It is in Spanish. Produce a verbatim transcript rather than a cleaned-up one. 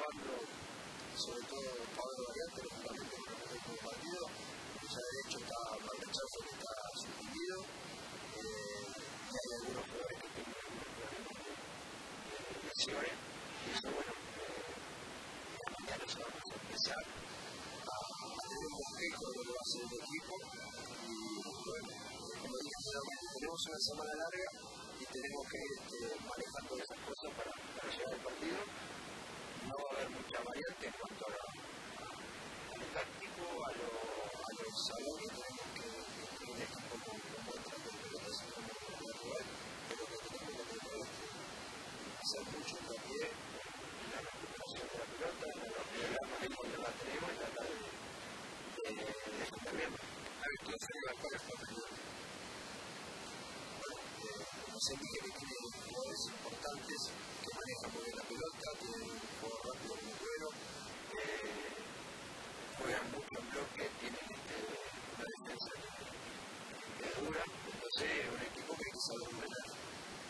jugando, sobre todo Pablo Variante, lógicamente con el último partido. Ya de hecho está mal rechazo que está suspendido. Eh, y hay algunos jugadores que tienen algunos problemas de, de lesiones. Y eso, bueno, eh, mañana ya vamos a empezar a, a tener un bosquejo de lo que va a ser el equipo. Y bueno, como dije anteriormente, tenemos una semana larga y tenemos que ir este, manejando esas cosas para, para llegar al partido. No va a haber mucha variante en cuanto a, a, a lo táctico, a lo, a los sabores que tenemos que tener el equipo con muestras de pelotas y cómo poder jugar, pero que tenemos que tener hacer mucho hincapié en la recuperación de la pelota, en la programa que cuando la tenemos y tratar de, de, de defender bien. A ver, tú has levantado esta pelota. Bueno, se dije que tiene jugadores importantes que manejan muy bien la pelota, tienen un juego rápido muy bueno, eh, juegan mucho en bloque, tienen este, una defensa que es dura, entonces es un equipo que hay que saber ordenar.